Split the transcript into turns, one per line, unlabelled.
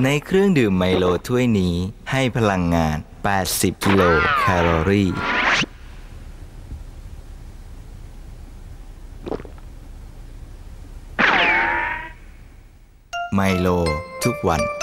ในเครื่องดื่มไมโลถ้วยนี้ให้พลังงาน80กิโลแคลอรี่ไมโลทุกวัน